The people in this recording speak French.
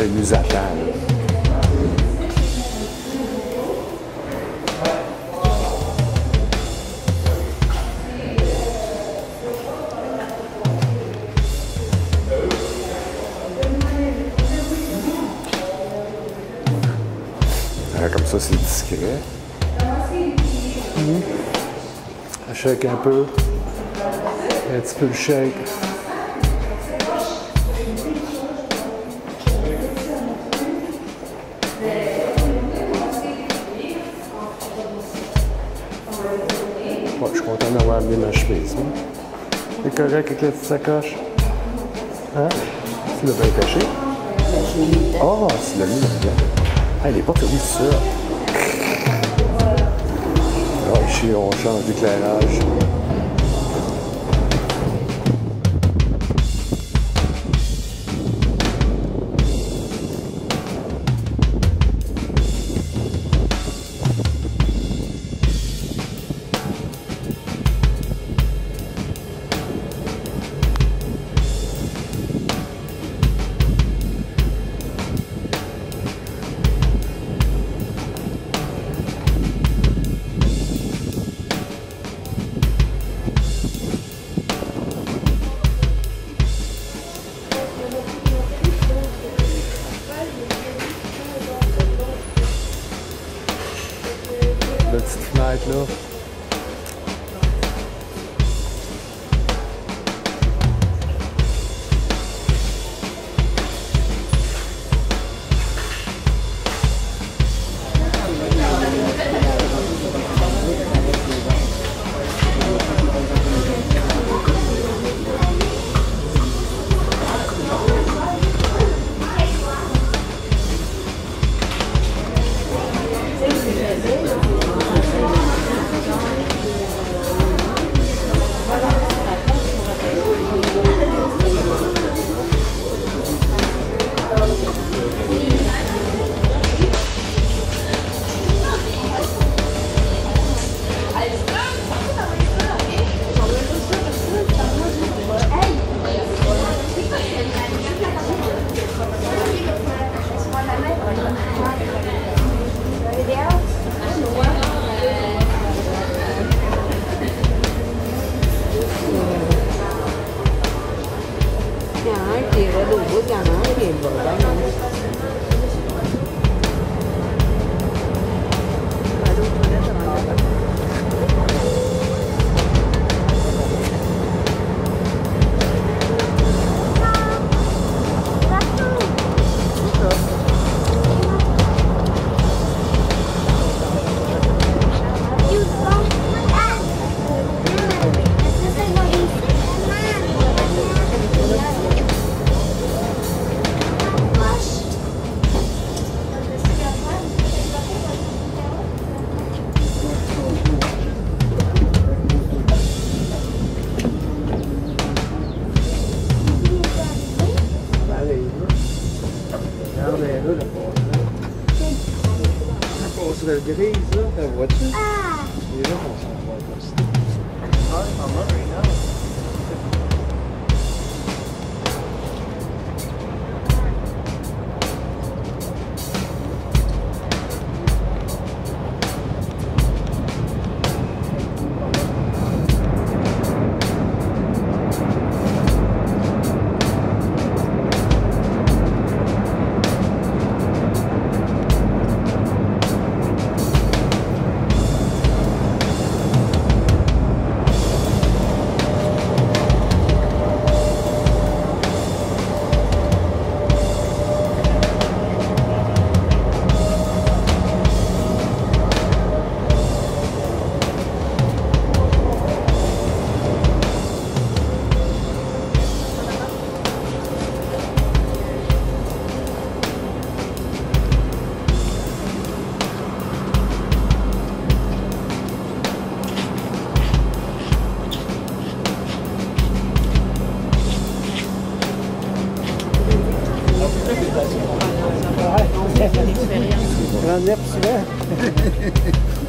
il nous attend. Là. Comme ça, c'est discret. Shake un peu. Un petit peu de shake. Ouais, je suis content d'avoir amené ma chemise. C'est correct avec la petite sacoche. Hein? Tu l'as bien caché? Oh, tu l'as mis là-dedans. Ah, il n'est pas fini ça. Alors ici, on change d'éclairage. La petite fenêtre là. Chiều đã đủ bước ra nó cái điểm rồi đấy. La grise, là, la voiture. C'est là qu'on s'en va. Prends le nez souvent.